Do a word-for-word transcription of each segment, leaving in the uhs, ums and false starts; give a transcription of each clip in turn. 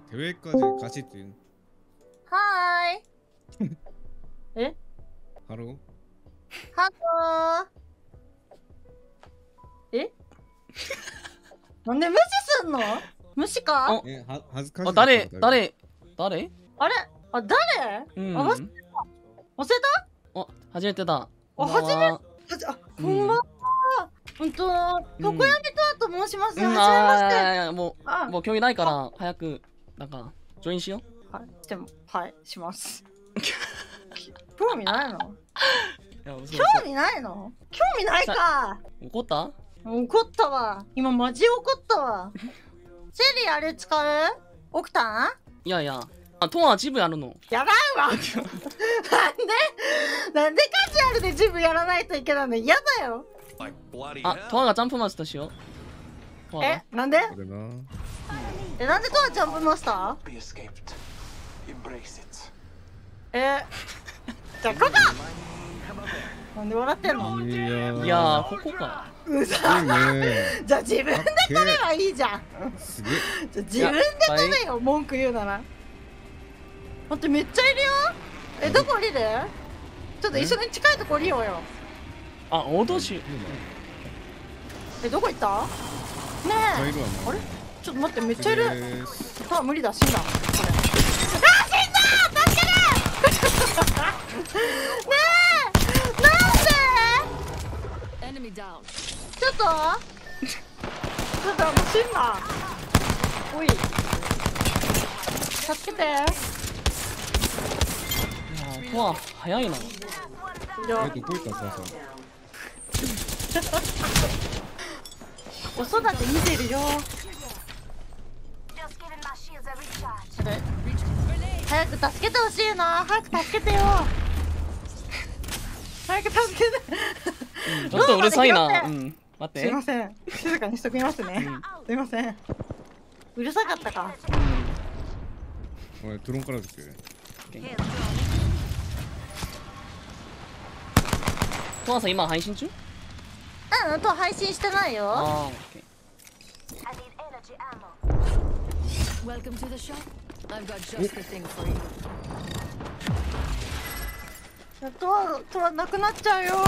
대회까지 가시지. 하이. 에? 하루. 하고. 에? 뭔데無視すんの? 無視か? 어? 예, 하, 하즈카시. 어, 나래, 나래, 나래? あれ? 아, 誰? 음. 아, 忘れた? 忘れた? 어, 初めてだ。 あ、初めはじあ、こんばんは。うんと、横山とと申しますよ。はじめまして。 あ、もう、もう興味ないから、早く、なんか、ジョインしよう。はい、でも、はい、します。興味ないの？興味ないの？興味ないか。 怒った？ 怒ったわ。今マジ怒ったわ。セリあれ使う？奥田ん？ いやいや。あ、トアジブやるの？ やらんわ。なんでなんでカジュアルでジブやらないといけないの？嫌だよ。 あ、トアがジャンプマスターしよう。え、なんで？え、なんでトアジャンプマスター？え、じゃあここ。なんで笑ってんの？ いやー、ここか。 うざー。じゃあ自分で取ればいいじゃん。じゃあ自分で取れよ、文句言うなら。待って、めっちゃいるよ。え、どこ降りる？ちょっと一緒に近いとこ降りようよ。 あ、脅し。 え、どこ行った？ねえ。あれ？ちょっと待って、めっちゃいる。あ、無理だ、死んだ。あ、死んだ！助けて！ねえ！なんで？ちょっと？ちょっともう死んだ。おい。助けて。 トア早いな。 いや、 どこ行ったささ。 子育て見てるよ。早く助けてほしいな。早く助けてよ。早く助けて。 ちょっとうるさいな。うん。待って。 すいません。静かにしときますね。すいません。うるさかったか。 おい、ドローンからですけど。 トアさん今配信中？ うん、と配信してないよ。 ああ、オッケー。 Welcome to the shop. I've got just the thing for you. とはとはなくなっちゃうよ。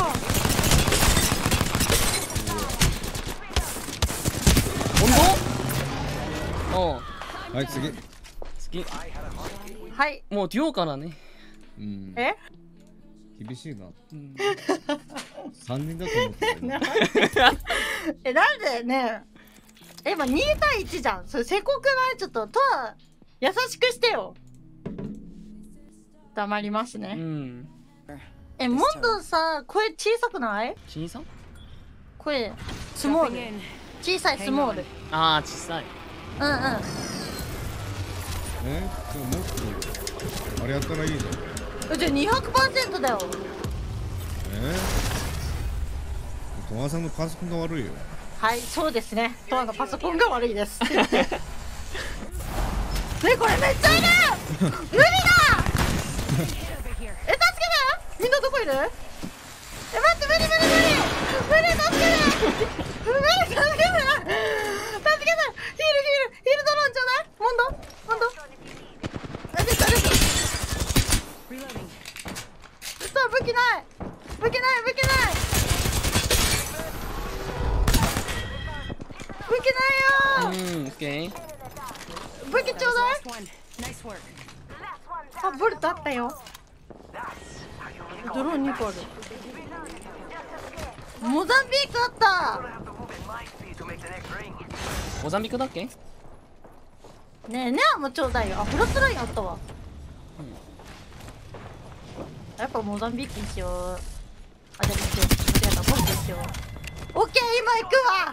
本当？おう。 はい、次。 次。 はい。 もうデュオからね。 うん。 え？ 厳しいな。 うん、 三人だと思ってる。 え、なんでね。え、今に対いちじゃん。それせこくない？ちょっととは優しくしてよ。黙りますね。 うん。 え、もっとさ、声小さくない？ 小さ？ 声スモール。小さいスモール。 ああ、小さい。 うんうん。 え、じゃあもっとあれやったらいいじゃん。 じゃあ にひゃくパーセント だよ。 えー、トアさんのパソコンが悪いよ。 はい、そうですね。トアのパソコンが悪いです。ね、これめっちゃいる。無理だ。え、助けて。みんなどこいる？え、待って、無理無理無理無理、助けて。無理、助けて。助けて。ヒールヒールヒールヒールドローンちょうだい。モンドモンド。あ、出た出た。武器ない武器ない武器ない武器ないよー。 うん、オッケー。 武器ちょうだい。あ、ボルトあったよ。ドローンにこある。モザンビークあった。 モザンビークだっけ？ ねえ、ネアもちょうだいよ。あ、フラットラインあったわ。やっぱモザンビークにしよう。あ、じゃあ間違えた。ボルトにしよう。オッケー、今行くわ。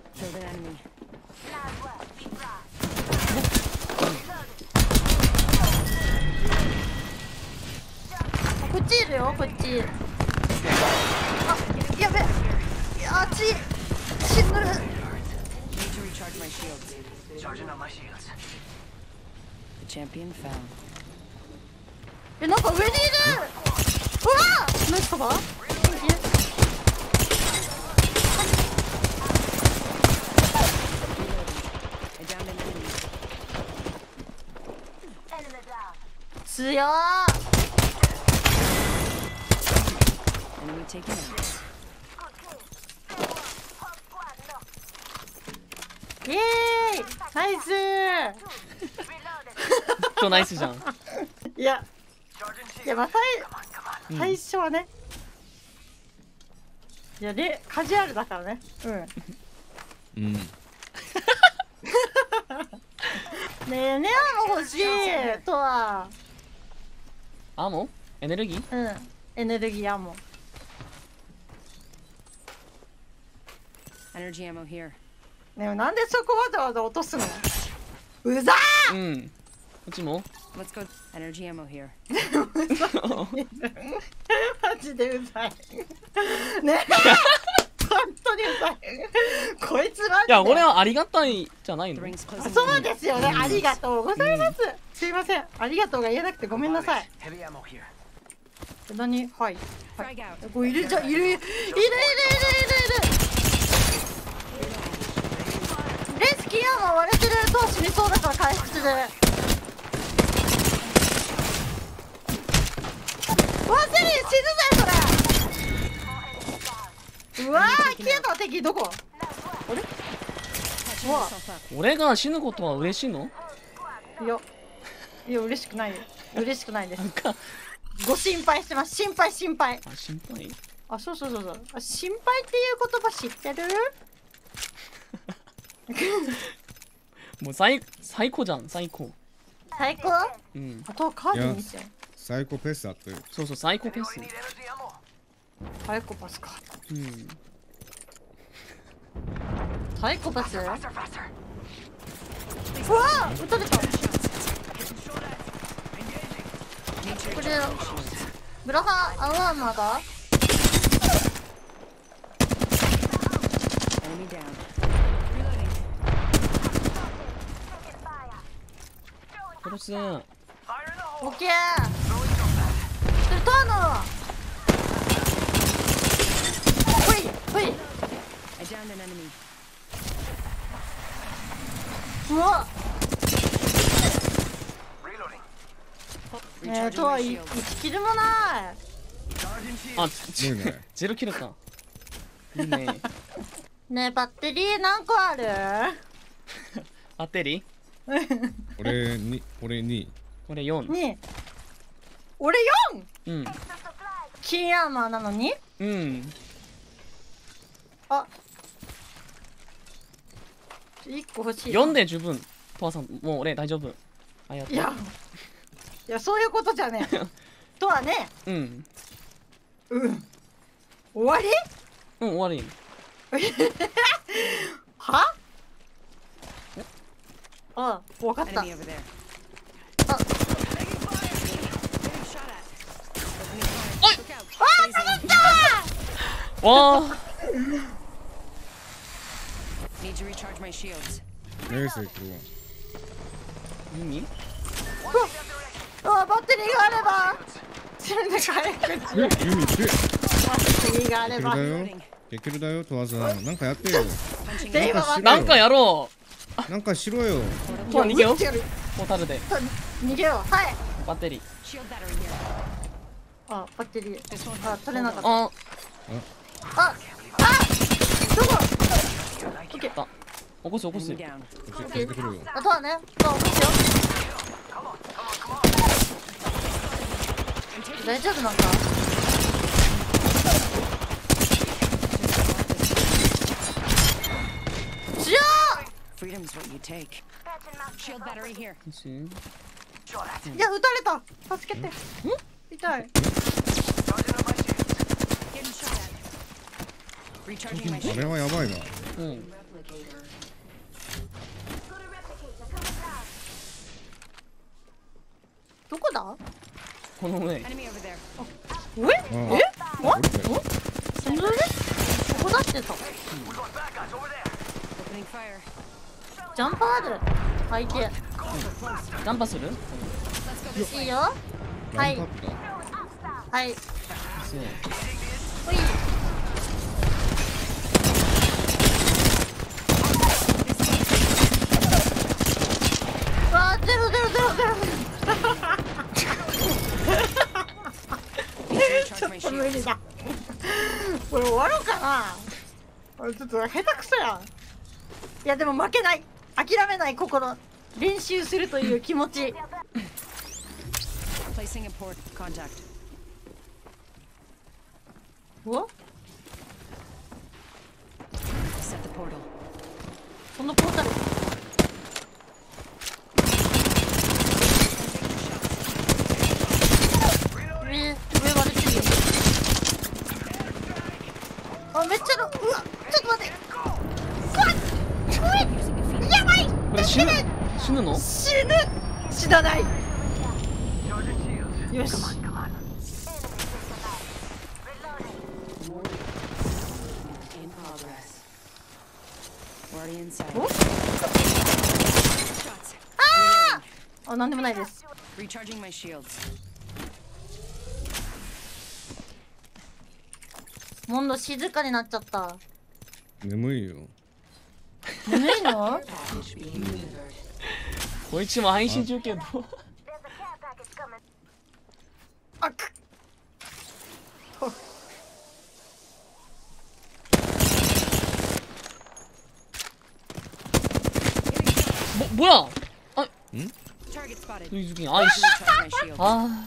こっちいるよ、こっち。あ、やべ。いや、あっち死ぬ。え、なんか上にいる。うわっ、ナイスカバー。 強ー。 Enemy taken out. イエーイナイスー。 今日ナイスじゃん。 いやいやまあ最最初はね、いやでカジュアルだからね。うんうん。 ねえネアも欲しいとは。 アモエネルギーうんエネルギーアモ。 Energy ammo here. ねえなんでそこわざわざ落とすの。うざー。 うんうちも Let's go. Energy ammo here. マジでうざいねえ本当にうざいこいつマジで。 いや俺はありがたいじゃない The の。 ring's closing. そうですよね、ありがとうございます、すいませんありがとうが言えなくてごめんなさい。何はい、はい、 Frag out. こういるじゃんいるいるいるいるいるいるいるレスキーアーマー割れてると死にそうだから回復する。わセリ死ぬぜそれ。うわー消えた敵どこ。あれ Patching What? myself up. 俺が死ぬことは嬉しいの？ いやいや嬉しくないよ嬉しくないです。 なんかご心配してます。心配心配。 あ心配。 あそうそうそうそう。あ心配っていう言葉知ってる？ もう最最高じゃん最高。 最高？ うんあとはカードにしよう。 サイコペスあってる。 そうそう最高ペース。 サイコパスか。 うんサイコパス？うわー撃たれた。これブラハアワーマーが Enemy down. 殺す。 オッケー。それトアノほいほい。 I downed an enemy. うわえー、 Recharging とは my い shields. 一キルもない。 あすごいね。 ゼロキルか。いいね。 ねえバッテリー何個ある？ バッテリ俺に俺にーこれよん。 に俺よん。 うん金アーマーなのに。 うんあいっこ欲しい。 よんで十分。トワさんもう俺大丈夫。ありがとう。 いやいやそういうことじゃねえとはね。 うんうん終わり？ うん終わり。 は？あわかった。 Enemy over there. あ Getting shot at. Opening fire. Oi! Look out. あ刺さったわあ Need to recharge my shields. ナイスこれは。 何？ あバッテリーがあれば死ぬで回復中。 えユミってバッテリーがあれば。 だよ Reloading. できるだよトワさんなんかやってよ。 Punching で in. 今はなんかやろなんかしろよ。 う。トワ逃げよう。 撃ってやる。 ポータルで逃げよう。はい。 バッテリー。 Shield battery here. あバッテリー This one's あ取れなかった。 あああどこ？オッケー。 あ起こす起こす。 enemy down. こっち出てくるよ。 あとはねそう落とすよ。大丈夫なんか？強っ。 Freedom's what you take. Shield battery here. いや撃たれた。助けて。痛い。 Getting shot at. Recharging my あ shield. れはやばいな。 うんどこだ？ この上。 Enemy over there. え？ ああえ？わ？ 俺かよそんなね？ここだってさ。 Opening fire. ジャンパーある。はいけ。 ナンパする？ いいよ。はいランプアップだ。 はい。 そうほい。わあゼロゼロゼロゼロ。 無理だ。これ終わろうかな。これちょっと下手くそやん。いやでも負けない、諦めない心、練習するという気持ち。 Placing a port contact. お Set the portal. このポータル上、上割れてるよ。あ、めっちゃの、うわ、ちょっと待って。うわっ、うわやばい。 これ死ぬ死ぬの？ 死ぬ。死なない。よし。 In progress. Already inside. お Shots. あーあ、なんでもないです。 Recharging my shields. モンド静かになっちゃった。 眠いよ。 眠いの？ こいつも配信中けど。 あく。 も、뭐야？あ、 Target spotted. そういう時にアイス。 Recharge my shield. あ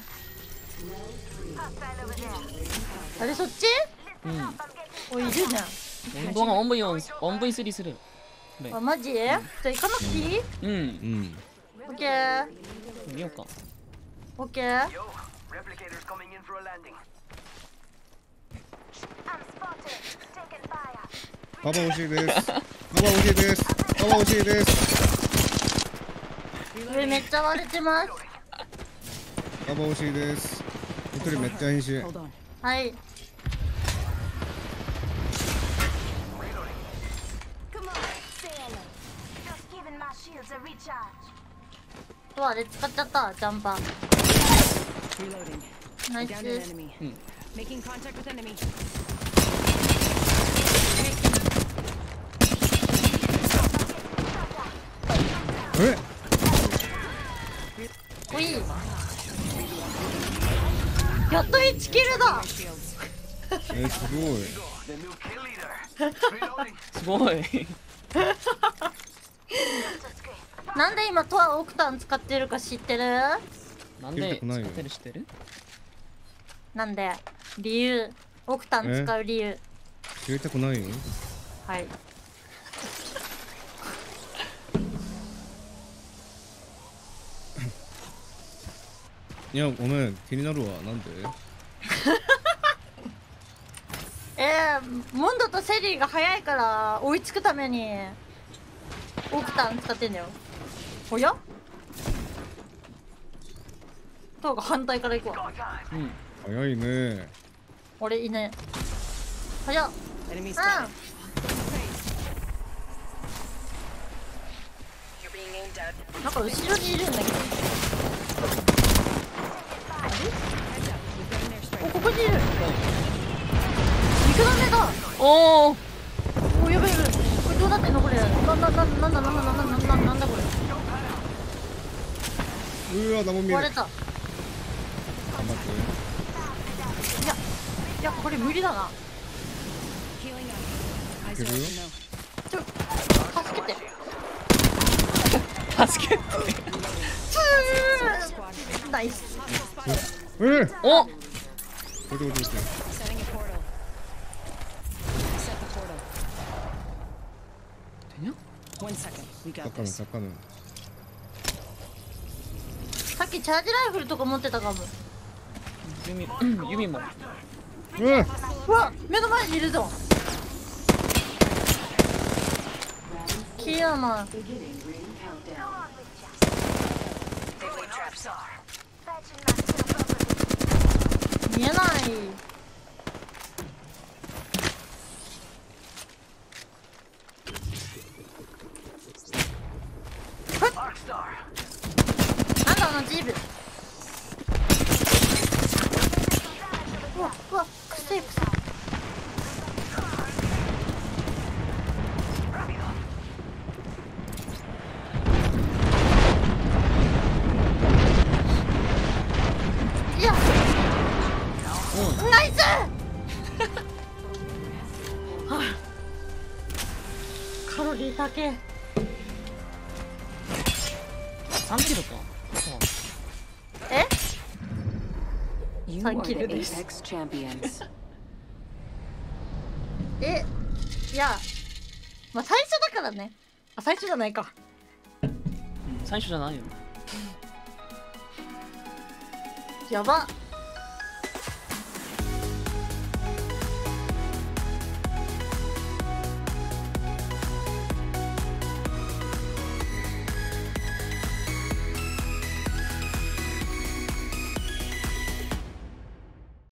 あれそっち？ あ、うん。 おい、いるじゃん。 運動がワンブイよん、ワンブイスリーする。 あ、マジ？じゃあ行かなくていい？ うん。 うん。 オッケー。 見ようか。 オッケー。 カバー欲しいです。カバー欲しいです。カバー欲しいです。 上めっちゃ割れてます。 カバー欲しいです。一人めっちゃ編集。 Hold on. はい。うわ、あれ使っちゃった、ジャンパー。 Reloading. ナイ Down an ス。 enemy. Hmm. Making contact with enemy. え？ おい。やっといちキルだ。 My shields. え、すごい。 すごい。 なんで今トアオクタン使ってるか知ってる？ なんで使ってる知ってる？ なんで理由、オクタン使う理由。 知りたくないよ。 はい。 いや、ごめん、気になるわ。なんで？ えー、モンドとセリーが早いから追いつくためにオクタン使ってんだよ。おや？トアが反対から行くわ。 うん。 早いね。 俺いね。早っ。 Enemy うん。 spotted. You're being aimed at. なんか後ろにいるんだけど。 Heads up. We've got an お、 airstrike. ここにいる。肉ダメだ。 おお。 お、やばいやばい。これどうなってんのこれ。な、な、な、なんだなんだなんだなんだなんだこれ。 うわ、何も見えない。 割れた。 頑張って。 いや、いや、これ無理だな。 Healing up. Eyes Good are move. open though. ちょ、助けて。 助けて。 Squad. ナイス。 えー、 お。 これでこれでこれで。 Setting a portal. Set the portal. てにゃ？ One second. We サ got ッカーの this. サッカーの。 さっきチャージライフルとか持ってたかも。 弓、弓も。 うわ、 うわ、目の前にいるぞ。キヤマン。見えない。ふっ。なんだあのジーブ。うわうわ、くせえくせえ。いや、 ううんナイスはあ、カロリーだけさんキルか。 え You Thank are the you, this. Apex champions. えいやまあ最初だからね。あ最初じゃないか。 最初じゃないよ。 やば